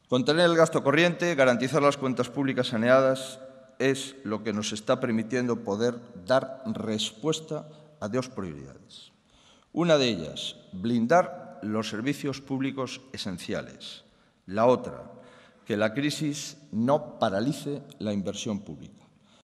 Contener el gasto corriente, garantizar las cuentas públicas saneadas es lo que nos está permitiendo poder dar respuesta a dos prioridades. Una de ellas, blindar los servicios públicos esenciales. La otra, que la crisis no paralice la inversión pública.